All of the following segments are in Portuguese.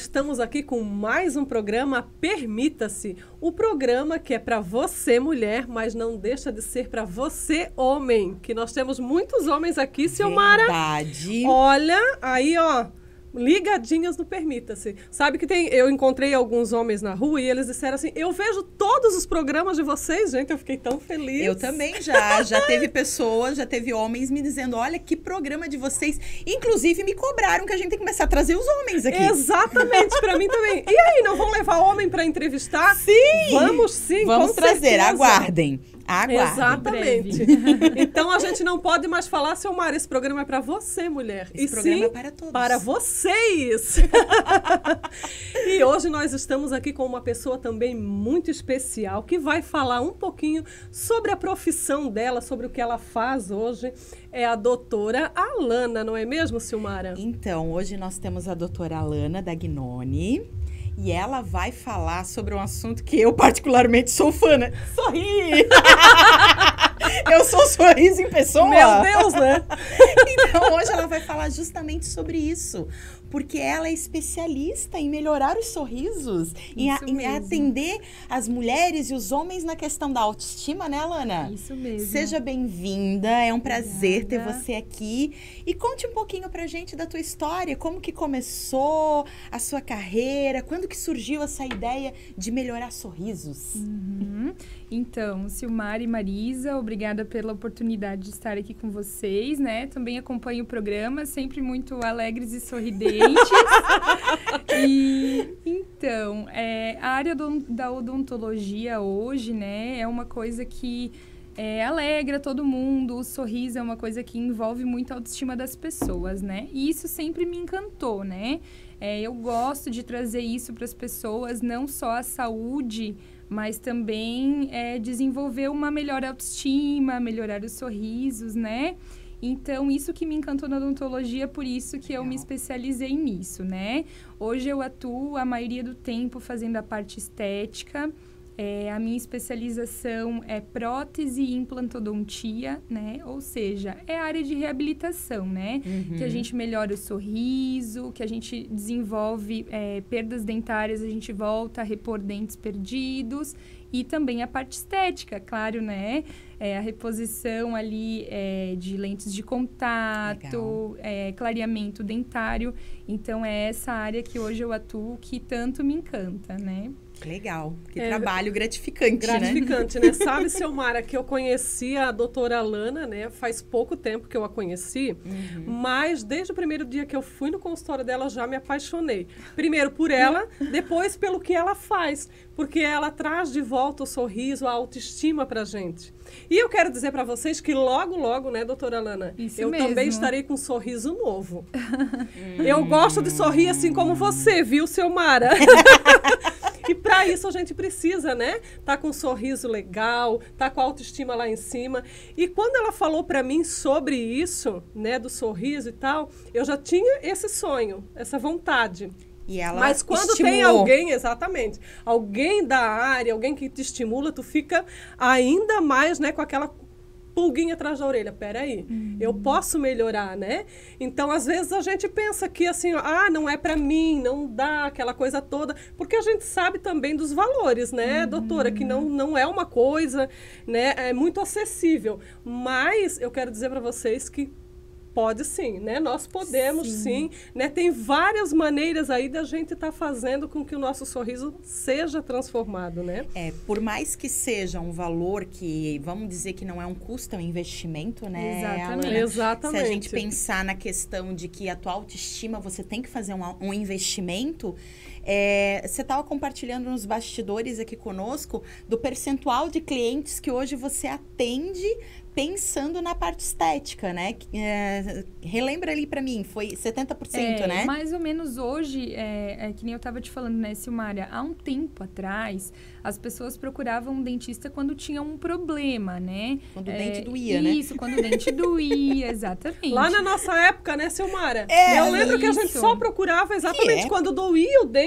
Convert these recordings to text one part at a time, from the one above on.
estamos aqui com mais um programa Permita-se. O programa que é para você, mulher, mas não deixa de ser para você, homem. Que nós temos muitos homens aqui, Silmara. Verdade. Olha, aí, ó, ligadinhas no Permita-se. Sabe que eu encontrei alguns homens na rua e eles disseram assim, eu vejo todos os programas de vocês, gente, eu fiquei tão feliz. Eu também já teve pessoas, já teve homens me dizendo, olha, que programa de vocês. Inclusive, me cobraram que a gente tem que começar a trazer os homens aqui. Exatamente, pra mim também. E aí, não vão levar homem pra entrevistar? Sim! Vamos sim, vamos trazer, certeza. Aguardem. Exatamente. Então, a gente não pode mais falar, Silmara, esse programa é pra você, mulher. Esse programa é para todos. Para vocês. E hoje nós estamos aqui com uma pessoa também muito especial, que vai falar um pouquinho sobre a profissão dela, sobre o que ela faz hoje. É a doutora Alana, não é mesmo, Silmara? Então, hoje nós temos a doutora Alana Dagnoni. E ela vai falar sobre um assunto que eu particularmente sou fã, né? Sorrir! Eu sou sorriso em pessoa. Meu Deus, né? Então, hoje ela vai falar justamente sobre isso. Porque ela é especialista em melhorar os sorrisos, em atender as mulheres e os homens na questão da autoestima, né, Alana? Isso mesmo. Seja bem-vinda, é um prazer ter você aqui. E conte um pouquinho pra gente da tua história, como que começou a sua carreira, quando que surgiu essa ideia de melhorar sorrisos? Então, Silmara e Marisa, obrigada pela oportunidade de estar aqui com vocês, né? Também acompanho o programa, sempre muito alegres e sorridentes. E, então, a área da odontologia hoje, né, é uma coisa que alegra todo mundo. O sorriso é uma coisa que envolve muito a autoestima das pessoas, né? E isso sempre me encantou, né? Eu gosto de trazer isso para as pessoas, não só a saúde, mas também desenvolver uma melhor autoestima, melhorar os sorrisos, né? Então, isso que me encantou na odontologia, por isso que eu me especializei nisso, né? Hoje eu atuo a maioria do tempo fazendo a parte estética. A minha especialização é prótese e implantodontia, né? Ou seja, é a área de reabilitação, né? Que a gente melhora o sorriso, que a gente desenvolve perdas dentárias, a gente volta a repor dentes perdidos. E também a parte estética, claro, né? A reposição ali de lentes de contato, clareamento dentário. Então, é essa área que hoje eu atuo que tanto me encanta, né? Legal, que trabalho gratificante, né? Gratificante, né? Sabe, Silmara, que eu conheci a doutora Alana, né? Faz pouco tempo que eu a conheci, mas desde o primeiro dia que eu fui no consultório dela, eu já me apaixonei. Primeiro por ela, depois pelo que ela faz, porque ela traz de volta o sorriso, a autoestima pra gente. E eu quero dizer para vocês que logo, logo, né, doutora Alana? Isso eu mesmo. também estarei com um sorriso novo. Eu gosto de sorrir assim como você, viu, Silmara? E para isso a gente precisa, né? Tá com um sorriso legal, tá com a autoestima lá em cima. E quando ela falou para mim sobre isso, né, do sorriso e tal, eu já tinha esse sonho, essa vontade. E ela Mas quando estimulou. tem alguém, exatamente, alguém da área, alguém que te estimula, tu fica ainda mais, né, com aquela pulguinha atrás da orelha. Peraí, eu posso melhorar, né? Então, às vezes, a gente pensa que, assim, não é pra mim, não dá, aquela coisa toda, porque a gente sabe também dos valores, né, doutora? Que não é uma coisa, né, é muito acessível. Mas eu quero dizer pra vocês que pode sim, né? Nós podemos sim, né? Tem várias maneiras aí da gente estar fazendo com que o nosso sorriso seja transformado, né? Por mais que seja um valor que, vamos dizer que não é um custo, é um investimento, né? Exatamente. Alana? Exatamente. Se a gente pensar na questão de que a tua autoestima, você tem que fazer um investimento, você estava compartilhando nos bastidores aqui conosco do percentual de clientes que hoje você atende pensando na parte estética, né? Relembra ali pra mim, foi 70%, né? Mais ou menos hoje, que nem eu tava te falando, né, Silmara? Há um tempo atrás, as pessoas procuravam um dentista quando tinham um problema, né? Quando o dente doía, né? Isso, quando o dente doía, exatamente. Lá na nossa época, né, Silmara? Eu lembro que a gente só procurava exatamente quando doía o dente.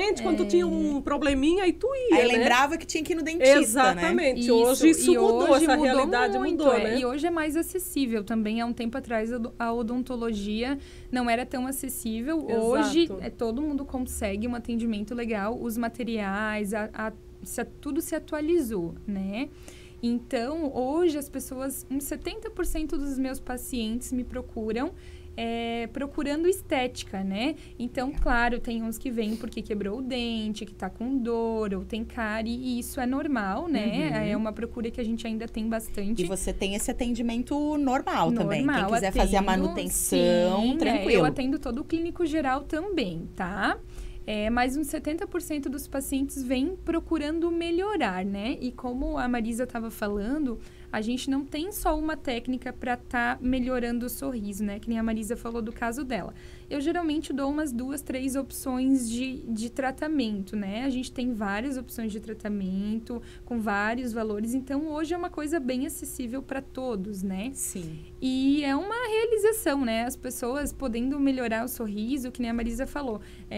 dente, quando tu tinha um probleminha, aí tu ia, Aí né? lembrava que tinha que ir no dentista, Exatamente. Isso, Hoje isso e mudou, hoje essa mudou realidade muito, mudou, né? E hoje é mais acessível também. Há um tempo atrás a odontologia não era tão acessível. Exato. Hoje todo mundo consegue um atendimento legal. Os materiais, tudo se atualizou, né? Então, hoje as pessoas, uns 70% dos meus pacientes me procuram procurando estética, né? Então, claro, tem uns que vêm porque quebrou o dente, que tá com dor, ou tem cárie, e isso é normal, né? É uma procura que a gente ainda tem bastante. E você tem esse atendimento normal também. Quem quiser atendo, fazer a manutenção, sim, tranquilo. Eu atendo todo o clínico geral também, tá? Mas uns 70% dos pacientes vêm procurando melhorar, né? E como a Marisa estava falando, a gente não tem só uma técnica para estar melhorando o sorriso, né? Que nem a Marisa falou do caso dela. Eu geralmente dou umas 2, 3 opções de tratamento, né? A gente tem várias opções de tratamento, com vários valores. Então, hoje é uma coisa bem acessível para todos, né? Sim. E é uma realização, né? As pessoas podendo melhorar o sorriso, que nem a Marisa falou.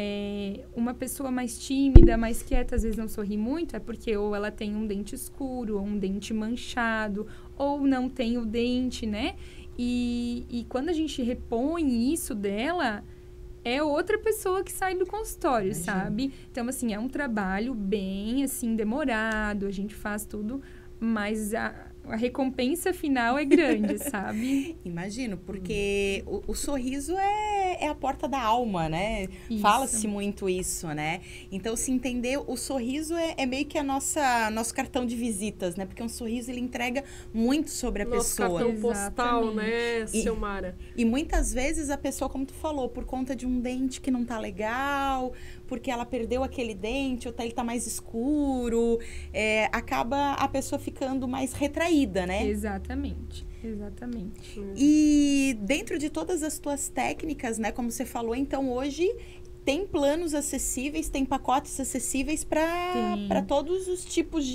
Uma pessoa mais tímida, mais quieta, às vezes não sorri muito, é porque ou ela tem um dente escuro, ou um dente manchado, ou não tem o dente, né? E quando a gente repõe isso dela, é outra pessoa que sai do consultório, sabe? Então, assim, é um trabalho bem, assim, demorado, a gente faz tudo, mas a recompensa final é grande, sabe? Imagino, porque o sorriso é a porta da alma, né? Isso. Fala-se muito isso, né? Então, se entender, o sorriso é meio que nosso cartão de visitas, né? Porque um sorriso, ele entrega muito sobre a Nosso pessoa. cartão postal, Exatamente. né, Silmara? E muitas vezes a pessoa, como tu falou, por conta de um dente que não tá legal, porque ela perdeu aquele dente, ou ele tá mais escuro, acaba a pessoa ficando mais retraída, né? Exatamente. E dentro de todas as tuas técnicas, né, como você falou, então hoje tem planos acessíveis, tem pacotes acessíveis para todos os tipos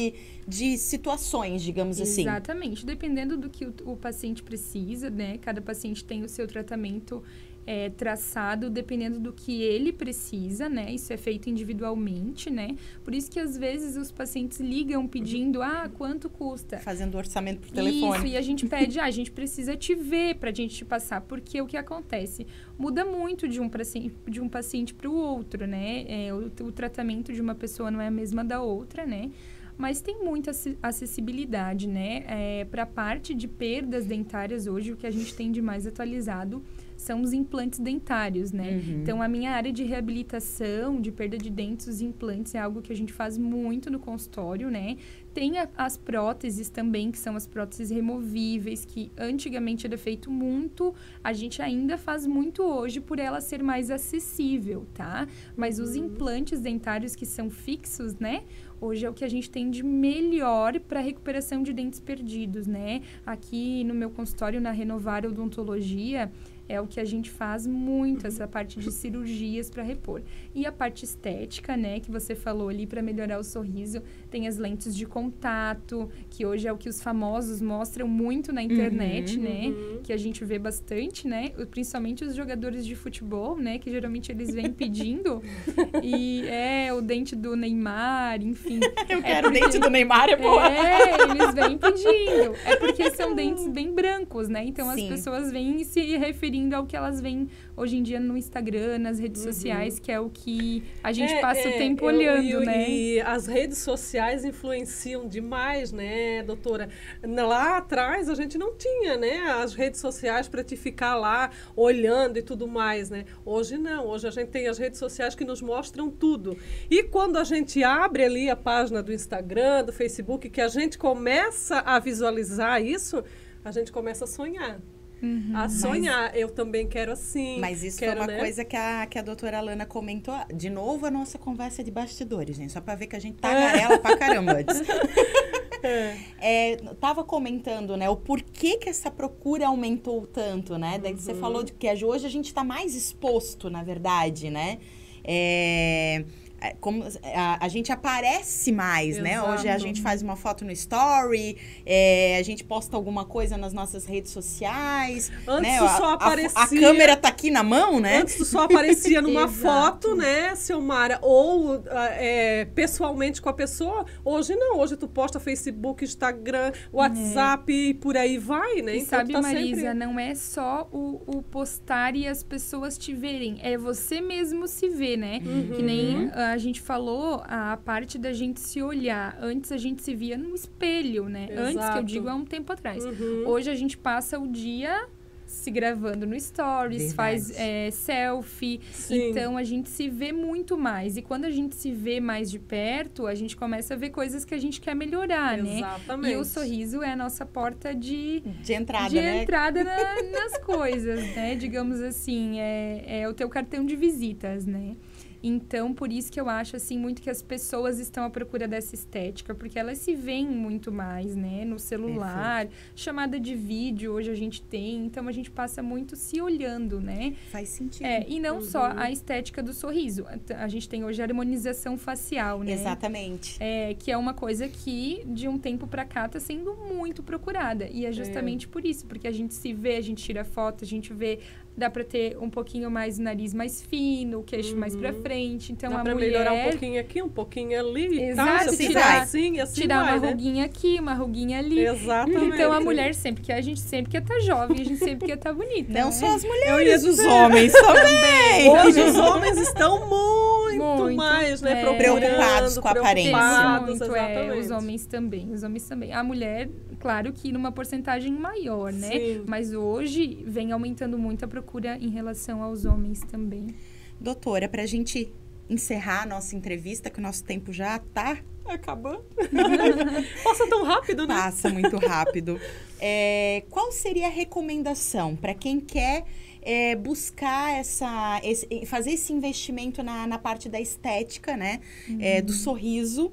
de situações, digamos assim. Exatamente. Dependendo do que o paciente precisa, né? Cada paciente tem o seu tratamento traçado, dependendo do que ele precisa, né? Isso é feito individualmente, né? Por isso que, às vezes, os pacientes ligam pedindo, quanto custa? Fazendo orçamento por telefone. Isso, e a gente pede, a gente precisa te ver pra gente te passar, porque o que acontece? Muda muito de um paciente para o outro, né? O tratamento de uma pessoa não é a mesma da outra, né? Mas tem muita acessibilidade, né? Para a parte de perdas dentárias hoje, o que a gente tem de mais atualizado são os implantes dentários, né? Então, a minha área de reabilitação, de perda de dentes, os implantes, é algo que a gente faz muito no consultório, né? Tem as próteses também, que são as próteses removíveis, que antigamente era feito muito, a gente ainda faz muito hoje por ela ser mais acessível, tá? Mas os implantes dentários que são fixos, né? Hoje é o que a gente tem de melhor para recuperação de dentes perdidos, né? Aqui no meu consultório, na Renovar Odontologia, é o que a gente faz muito, essa parte de cirurgias para repor. E a parte estética, né, que você falou ali, para melhorar o sorriso, tem as lentes de contato, que hoje é o que os famosos mostram muito na internet, né, que a gente vê bastante, né, principalmente os jogadores de futebol, né, que geralmente eles vêm pedindo, e o dente do Neymar, enfim. Eu quero o dente do Neymar, é boa. Eles vêm pedindo. É porque são dentes bem brancos, né, então Sim. as pessoas vêm se referindo ao que elas veem hoje em dia no Instagram, nas redes sociais, que é o que a gente passa o tempo olhando, né? E as redes sociais influenciam demais, né, doutora? Lá atrás a gente não tinha, né, as redes sociais para te ficar lá olhando e tudo mais, né? Hoje não, hoje a gente tem as redes sociais que nos mostram tudo. E quando a gente abre ali a página do Instagram, do Facebook, que a gente começa a visualizar isso, a gente começa a sonhar. A sonhar, eu também quero assim. Mas isso quero, foi uma coisa que a doutora Alana comentou. De novo, a nossa conversa de bastidores, gente. Só pra ver que a gente tagarela pra caramba antes. Tava comentando, né, o porquê que essa procura aumentou tanto, né? Daí você falou de que hoje a gente tá mais exposto, na verdade, né? como a gente aparece mais, né? Exato. Hoje a gente faz uma foto no story, a gente posta alguma coisa nas nossas redes sociais. Antes né? tu só aparecia... A câmera tá aqui na mão, né? Antes tu só aparecia numa Exato. foto, né, Silmara? Ou pessoalmente com a pessoa. Hoje não. Hoje tu posta Facebook, Instagram, WhatsApp e por aí vai, né? E Então, sabe, tá Marisa, sempre... não é só o postar e as pessoas te verem. É você mesmo se ver, né? Que nem a gente falou, a parte da gente se olhar. Antes a gente se via no espelho, né? Exato. Antes, que eu digo, há um tempo atrás. Hoje a gente passa o dia se gravando no Stories, Verdade. faz selfie. Sim. Então, a gente se vê muito mais. E quando a gente se vê mais de perto, a gente começa a ver coisas que a gente quer melhorar, né? Exatamente. E o sorriso é a nossa porta de entrada, né? entrada nas coisas, né? Digamos assim, é o teu cartão de visitas, né? Então, por isso que eu acho, assim, muito que as pessoas estão à procura dessa estética, porque elas se veem muito mais, né? No celular, chamada de vídeo hoje a gente tem, então a gente passa muito se olhando, né? Faz sentido. E não só a estética do sorriso. A gente tem hoje a harmonização facial, né? Exatamente. Que é uma coisa que, de um tempo pra cá, tá sendo muito procurada. E é justamente por isso, porque a gente se vê, a gente tira foto, a gente vê... Dá pra ter um pouquinho mais o nariz mais fino, o queixo mais pra frente. Então, Dá a pra mulher... melhorar um pouquinho aqui, um pouquinho ali. Exato, Tá? Se tirar- fizer assim, assim tirar vai, uma né? ruguinha aqui, uma ruguinha ali. Exatamente. Então, a mulher a gente sempre quer estar jovem, a gente sempre quer estar bonita, Não né? só as Eu mulheres, ia os dizer. homens também. Hoje os homens estão muito Muito, mais, né? Preocupados com a aparência. Preocupados, Muito, exatamente. os homens também. A mulher, claro que numa porcentagem maior, né? Sim. Mas hoje vem aumentando muito a procura em relação aos homens também. Doutora, pra gente encerrar a nossa entrevista, que o nosso tempo já tá Acabando. Passa tão rápido, né? passa muito rápido. Qual seria a recomendação para quem quer buscar fazer esse investimento na parte da estética, né? Do sorriso?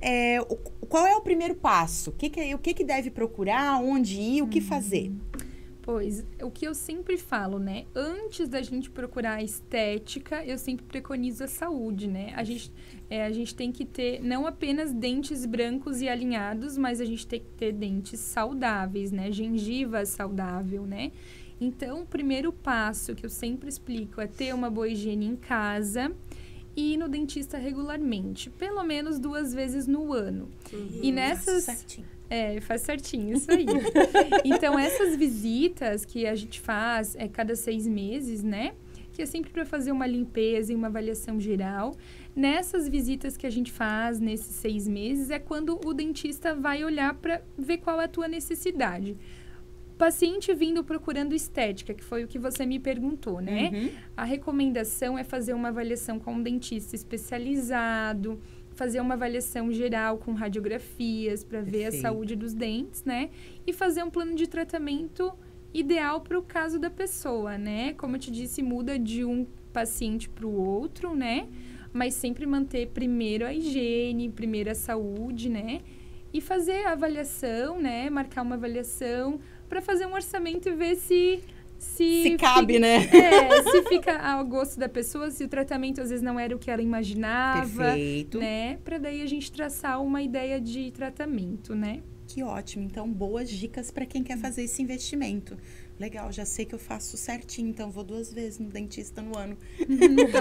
Qual é o primeiro passo? O que deve procurar? Onde ir? O que fazer? Pois, o que eu sempre falo, né? Antes da gente procurar a estética, eu sempre preconizo a saúde, né? A gente tem que ter não apenas dentes brancos e alinhados, mas a gente tem que ter dentes saudáveis, né? Gengiva saudável, né? Então, o primeiro passo que eu sempre explico é ter uma boa higiene em casa e ir no dentista regularmente, pelo menos 2 vezes no ano. E nessas... Certinho. Faz certinho, isso aí. Então, essas visitas que a gente faz cada 6 meses, né? Que é sempre para fazer uma limpeza e uma avaliação geral. Nessas visitas que a gente faz, nesses 6 meses, é quando o dentista vai olhar para ver qual é a tua necessidade. Paciente vindo procurando estética, que foi o que você me perguntou, né? A recomendação é fazer uma avaliação com um dentista especializado, fazer uma avaliação geral com radiografias para ver a saúde dos dentes, né? E fazer um plano de tratamento ideal para o caso da pessoa, né? Como eu te disse, muda de um paciente para o outro, né? Mas sempre manter primeiro a higiene, primeiro a saúde, né? E fazer a avaliação, né? Marcar uma avaliação para fazer um orçamento e ver se cabe, né? Se fica ao gosto da pessoa, se o tratamento às vezes não era o que ela imaginava. Perfeito. Né? Para daí a gente traçar uma ideia de tratamento, né? Que ótimo. Então, boas dicas para quem quer fazer esse investimento. Legal, já sei que eu faço certinho, então vou 2 vezes no dentista no ano. Então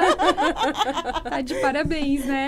tá de parabéns, né?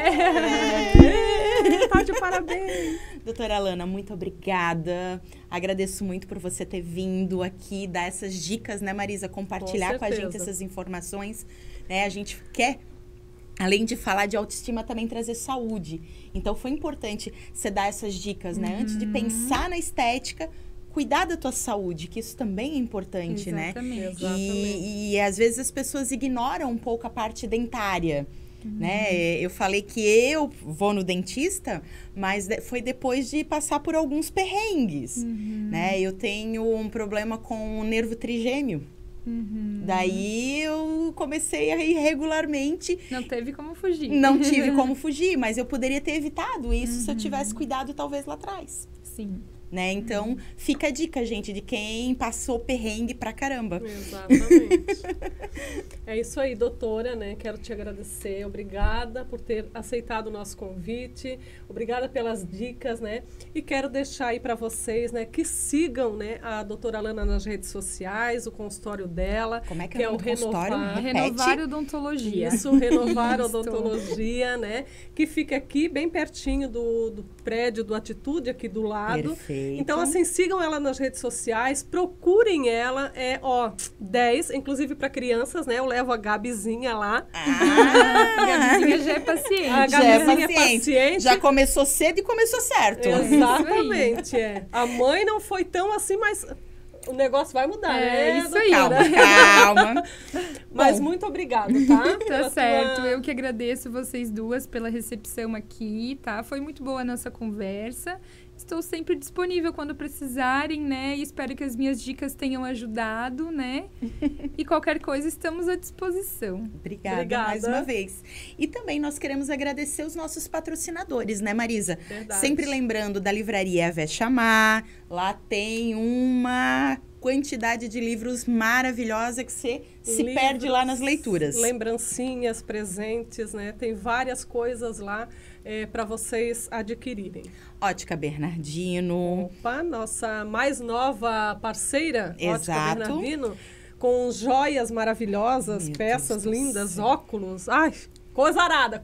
Tá de parabéns. Doutora Alana, muito obrigada. Agradeço muito por você ter vindo aqui, dar essas dicas, né, Marisa? Compartilhar com a gente essas informações. Né? A gente quer, além de falar de autoestima, também trazer saúde. Então, foi importante você dar essas dicas, né? Antes de pensar na estética, cuidar da tua saúde, que isso também é importante, Exatamente. né? E às vezes as pessoas ignoram um pouco a parte dentária. Né? Eu falei que eu vou no dentista, mas foi depois de passar por alguns perrengues, né? Eu tenho um problema com o nervo trigêmeo. Daí eu comecei a ir regularmente. Não teve como fugir. Não tive como fugir, mas eu poderia ter evitado isso se eu tivesse cuidado talvez lá atrás. Sim. né? Então, fica a dica, gente, de quem passou perrengue pra caramba. Exatamente. É isso aí, doutora, né? Quero te agradecer. Obrigada por ter aceitado o nosso convite. Obrigada pelas dicas, né? E quero deixar aí para vocês, né, que sigam, né, a doutora Alana nas redes sociais, o consultório dela. Como é que é o Renovar? Renovar Odontologia. Isso, Renovar Odontologia, né? Que fica aqui bem pertinho do prédio do Atitude, aqui do lado. Perfeito. Então, assim, sigam ela nas redes sociais, procurem ela, 10, inclusive para crianças, né? Eu levo a Gabizinha lá. A Gabizinha já é paciente. A Gabizinha é paciente. Já começou cedo e começou certo. Exatamente, A mãe não foi tão assim, mas o negócio vai mudar, né? Isso aí. Calma. Mas muito obrigada, tá? Tá certo. Eu que agradeço vocês duas pela recepção aqui, tá? Foi muito boa a nossa conversa. Estou sempre disponível quando precisarem, né? E espero que as minhas dicas tenham ajudado, né? E qualquer coisa, estamos à disposição. Obrigada mais uma vez. E também nós queremos agradecer os nossos patrocinadores, né, Marisa? Verdade. Sempre lembrando da livraria Vé Chamar. Lá tem uma quantidade de livros maravilhosa que você se perde lá nas leituras. Lembrancinhas, presentes, né? Tem várias coisas lá para vocês adquirirem. Ótica Bernardino. Opa, nossa mais nova parceira, Exato. Ótica Bernardino, com joias maravilhosas, peças lindas, óculos. Ai, coisa arada.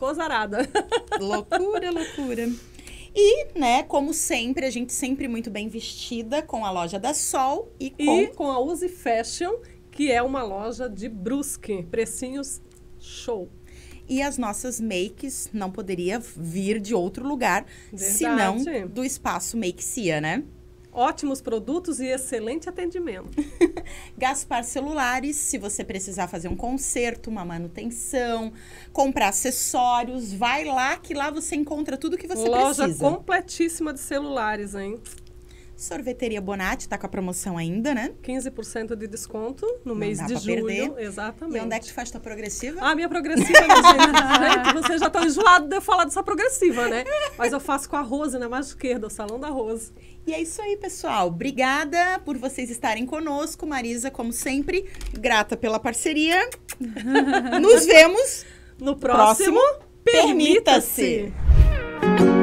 Loucura, loucura. E, né, como sempre, a gente sempre muito bem vestida com a loja da Sol e com a Uzi Fashion, que é uma loja de Brusque. Precinhos show. E as nossas makes não poderia vir de outro lugar, senão do espaço Make Cia, né? Ótimos produtos e excelente atendimento. Gaspar Celulares, se você precisar fazer um conserto, uma manutenção, comprar acessórios, vai lá que lá você encontra tudo que você precisa. Loja completíssima de celulares, hein? Sorveteria Bonatti tá com a promoção ainda, né? 15% de desconto no mês dá de pra julho. perder. Exatamente. E onde é que tu faz tua progressiva? Ah, minha progressiva, gente, vocês já estão enjoados de eu falar dessa progressiva, né? Mas eu faço com a Rose, na mais esquerda, o Salão da Rose. E é isso aí, pessoal. Obrigada por vocês estarem conosco. Marisa, como sempre, grata pela parceria. Nos vemos no próximo Permita-se!